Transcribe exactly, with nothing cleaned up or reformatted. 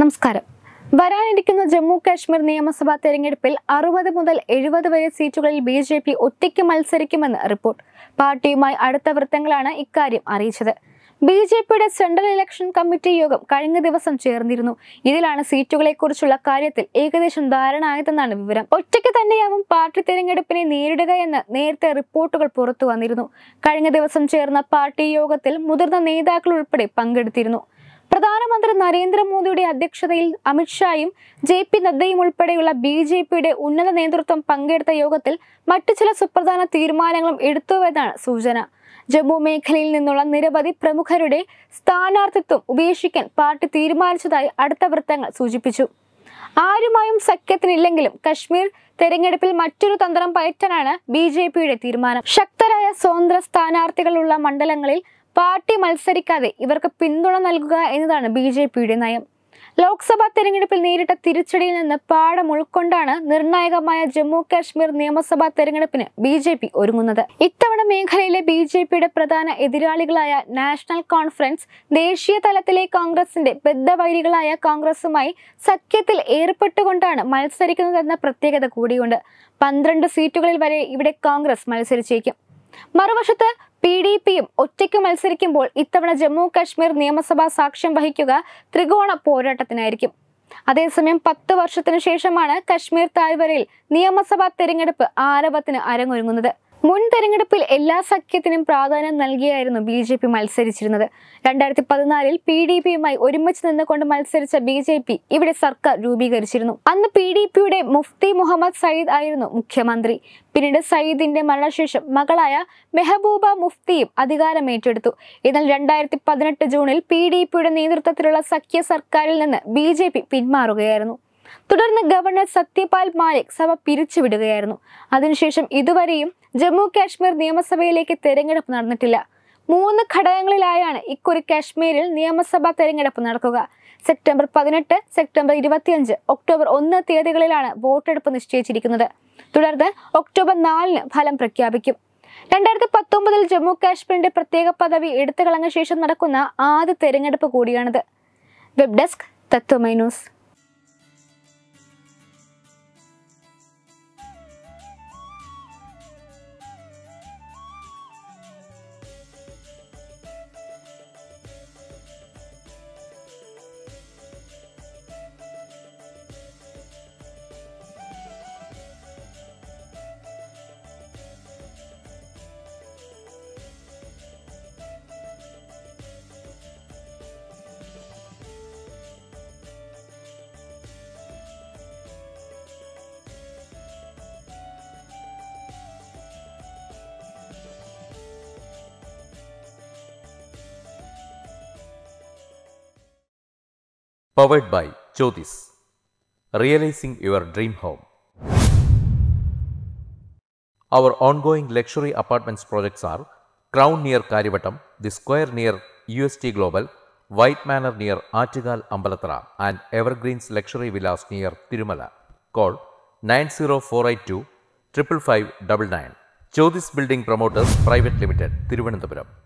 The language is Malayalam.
നമസ്കാരം. വരാനിരിക്കുന്ന ജമ്മു കാശ്മീർ നിയമസഭാ തെരഞ്ഞെടുപ്പിൽ അറുപത് മുതൽ എഴുപത് വരെ സീറ്റുകളിൽ ബി ജെ പി ഒറ്റയ്ക്ക് മത്സരിക്കുമെന്ന് റിപ്പോർട്ട്. പാർട്ടിയുമായി അടുത്ത വൃത്തങ്ങളാണ് ഇക്കാര്യം അറിയിച്ചത്. ബി ജെ പിയുടെ സെൻട്രൽ ഇലക്ഷൻ കമ്മിറ്റി യോഗം കഴിഞ്ഞ ദിവസം ചേർന്നിരുന്നു. ഇതിലാണ് സീറ്റുകളെക്കുറിച്ചുള്ള കാര്യത്തിൽ ഏകദേശം ധാരണ ആയതെന്നാണ് വിവരം. ഒറ്റയ്ക്ക് തന്നെയാവും പാർട്ടി തെരഞ്ഞെടുപ്പിനെ നേരിടുക എന്ന് നേരത്തെ റിപ്പോർട്ടുകൾ പുറത്തു വന്നിരുന്നു. കഴിഞ്ഞ ദിവസം ചേർന്ന പാർട്ടി യോഗത്തിൽ മുതിർന്ന നേതാക്കൾ ഉൾപ്പെടെ പങ്കെടുത്തിരുന്നു. പ്രധാനമന്ത്രി നരേന്ദ്രമോദിയുടെ അധ്യക്ഷതയിൽ അമിത്ഷായും ജെ പി നദ്ദയും ഉൾപ്പെടെയുള്ള ബി ജെ പിയുടെ ഉന്നത നേതൃത്വം പങ്കെടുത്ത യോഗത്തിൽ മറ്റു ചില സുപ്രധാന തീരുമാനങ്ങളും എടുത്തുവെന്നാണ് സൂചന. ജമ്മു മേഖലയിൽ നിന്നുള്ള നിരവധി പ്രമുഖരുടെ സ്ഥാനാർത്ഥിത്വം ഉപേക്ഷിക്കാൻ പാർട്ടി തീരുമാനിച്ചതായി അടുത്ത വൃത്തങ്ങൾ സൂചിപ്പിച്ചു. ആരുമായും സഖ്യത്തിനില്ലെങ്കിലും കശ്മീർ തെരഞ്ഞെടുപ്പിൽ മറ്റൊരു തന്ത്രം പയറ്റാനാണ് ബി ജെ പിയുടെ തീരുമാനം. ശക്തരായ സ്വതന്ത്ര സ്ഥാനാർത്ഥികളുള്ള മണ്ഡലങ്ങളിൽ പാർട്ടി മത്സരിക്കാതെ ഇവർക്ക് പിന്തുണ നൽകുക എന്നതാണ് ബി ജെ പിയുടെ നയം. ലോക്സഭാ തെരഞ്ഞെടുപ്പിൽ നേരിട്ട തിരിച്ചടിയിൽ നിന്ന് പാഠം ഉൾക്കൊണ്ടാണ് നിർണായകമായ ജമ്മു കാശ്മീർ നിയമസഭാ തെരഞ്ഞെടുപ്പിന് ബി ജെ പി ഒരുങ്ങുന്നത്. ഇത്തവണ മേഖലയിലെ ബി ജെ പിയുടെ പ്രധാന എതിരാളികളായ നാഷണൽ കോൺഫറൻസ് ദേശീയ തലത്തിലെ കോൺഗ്രസിന്റെ ബദ്ധവൈരികളായ കോൺഗ്രസുമായി സഖ്യത്തിൽ ഏർപ്പെട്ടുകൊണ്ടാണ് മത്സരിക്കുന്നതെന്ന പ്രത്യേകത കൂടിയുണ്ട്. പന്ത്രണ്ട് സീറ്റുകളിൽ വരെ ഇവിടെ കോൺഗ്രസ് മത്സരിച്ചേക്കും. മറുവശത്ത് പി ഡി പിയും ഒറ്റയ്ക്ക് മത്സരിക്കുമ്പോൾ ഇത്തവണ ജമ്മു കാശ്മീർ നിയമസഭ സാക്ഷ്യം വഹിക്കുക ത്രികോണ പോരാട്ടത്തിനായിരിക്കും. അതേസമയം പത്ത് വർഷത്തിനു ശേഷമാണ് കശ്മീർ താഴ്വരയിൽ നിയമസഭാ തെരഞ്ഞെടുപ്പ് ആരവത്തിന് അരങ്ങൊരുങ്ങുന്നത്. മുൻ തെരഞ്ഞെടുപ്പിൽ എല്ലാ സഖ്യത്തിനും പ്രാധാന്യം നൽകിയായിരുന്നു ബി ജെ പി മത്സരിച്ചിരുന്നത്. രണ്ടായിരത്തി പതിനാലിൽ പി ഡി പിയുമായി ഒരുമിച്ച് നിന്നുകൊണ്ട് മത്സരിച്ച ബി ജെ പി ഇവിടെ സർക്കാർ രൂപീകരിച്ചിരുന്നു. അന്ന് പി ഡി പിയുടെ മുഫ്തി മുഹമ്മദ് സയ്യിദ് ആയിരുന്നു മുഖ്യമന്ത്രി. പിന്നീട് സയ്യിദിന്റെ മരണശേഷം മകളായ മെഹബൂബ മുഫ്തിയും അധികാരം ഏറ്റെടുത്തു. എന്നാൽ രണ്ടായിരത്തി പതിനെട്ട് ജൂണിൽ പി ഡി പിയുടെ നേതൃത്വത്തിലുള്ള സഖ്യ സർക്കാരിൽ നിന്ന് ബി ജെ പി പിന്മാറുകയായിരുന്നു. തുടർന്ന് ഗവർണർ സത്യപാൽ മാലിക് സഭ പിരിച്ചുവിടുകയായിരുന്നു. അതിനുശേഷം ഇതുവരെയും ജമ്മു കാശ്മീർ നിയമസഭയിലേക്ക് തെരഞ്ഞെടുപ്പ് നടന്നിട്ടില്ല. മൂന്ന് ഘടകങ്ങളിലായാണ് ഇക്കുറി കാശ്മീരിൽ നിയമസഭാ തെരഞ്ഞെടുപ്പ് നടക്കുക. സെപ്റ്റംബർ പതിനെട്ട്, സെപ്റ്റംബർ ഇരുപത്തിയഞ്ച്, ഒക്ടോബർ ഒന്ന് തീയതികളിലാണ് വോട്ടെടുപ്പ് നിശ്ചയിച്ചിരിക്കുന്നത്. തുടർന്ന് ഒക്ടോബർ നാലിന് ഫലം പ്രഖ്യാപിക്കും. രണ്ടായിരത്തി പത്തൊമ്പതിൽ ജമ്മു കാശ്മീരിന്റെ പ്രത്യേക പദവി എടുത്തുകളഞ്ഞ ശേഷം നടക്കുന്ന ആദ്യ തെരഞ്ഞെടുപ്പ് കൂടിയാണിത്. Web desk Tatwamayi news. Powered by Jyotis, realizing your dream home. Our ongoing luxury apartments projects are Crown near Karivattam, The Square near U S T Global, White Manor near Aattugal Ambalathara, and Evergreens Luxury Villas near Tirumala. Call nine zero four eight two five five five nine nine. Jyotis Building Promoters Private Limited, Thiruvananthapuram.